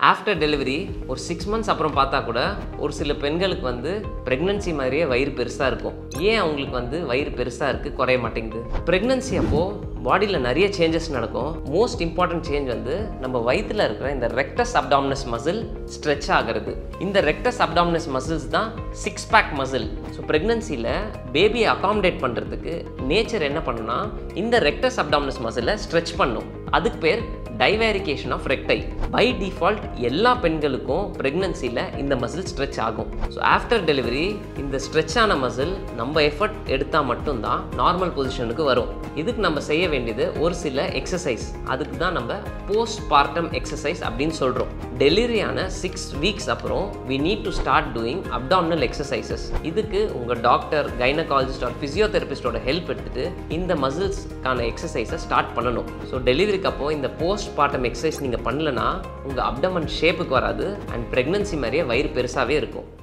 After delivery ஒரு 6 months அப்புறம் பார்த்தா கூட ஒரு சில பெண்களுக்கு வந்து ப்ரெக்னன்சி மாதிரியே வயிறு பெருசாக இருக்கும். ஏன் அவங்களுக்கு வந்து வயிறு பெருசாக இருக்குது, குறைய மாட்டேங்குது? ப்ரெக்னன்சி அப்போது பாடியில் நிறைய சேஞ்சஸ் நடக்கும். மோஸ்ட் இம்பார்ட்டன்ட் சேஞ்ச் வந்து நம்ம வயிற்றில் இருக்கிற இந்த ரெக்டஸ் அப்டாமினஸ் மசில் ஸ்ட்ரெச் ஆகிறது. இந்த ரெக்டஸ் அப்டாமினஸ் மசில்ஸ் தான் 6 pack மசில். ஸோ ப்ரெக்னன்சியில் பேபியை அகாமடேட் பண்ணுறதுக்கு நேச்சர் என்ன பண்ணுன்னா இந்த ரெக்டஸ் அப்டாமினஸ் மசிலை ஸ்ட்ரெச் பண்ணும். அதுக்கு பேர் divarication of recti. By default எல்லா பெண்களுக்கும் ப்ரெக்னன்சியில் இந்த மசில் ஸ்ட்ரெச் ஆகும். ஸோ ஆஃப்டர் டெலிவரி இந்த ஸ்ட்ரெச் ஆன மசில் நம்ம எஃபர்ட் எடுத்தால் மட்டும்தான் நார்மல் பொசிஷனுக்கு வரும். இதுக்கு நம்ம செய்ய வேண்டியது ஒரு சில எக்ஸசைஸ். அதுக்கு தான் நம்ம போஸ்ட் பார்ட்டம் எக்ஸசைஸ் அப்படின்னு சொல்கிறோம். டெலிவரியான 6 weeks அப்புறம் we need to start doing abdominal exercises. இதுக்கு உங்கள் டாக்டர், கைனகாலஜிஸ்ட் ஆர் ஃபிசியோதெரபிஸ்டோட ஹெல்ப் எடுத்துகிட்டு இந்த மசில்ஸ்க்கான எக்ஸசைஸை ஸ்டார்ட் பண்ணணும். ஸோ டெலிவரிக்கு அப்போ இந்த போஸ்ட் பார்ட்டம் எக்ஸசைஸ் நீங்கள் பண்ணலன்னா உங்கள் அப்டமன் ஷேப்புக்கு வராது அண்ட் ப்ரெக்னன்சி மாதிரியே வயிறு பெருசாகவே இருக்கும்.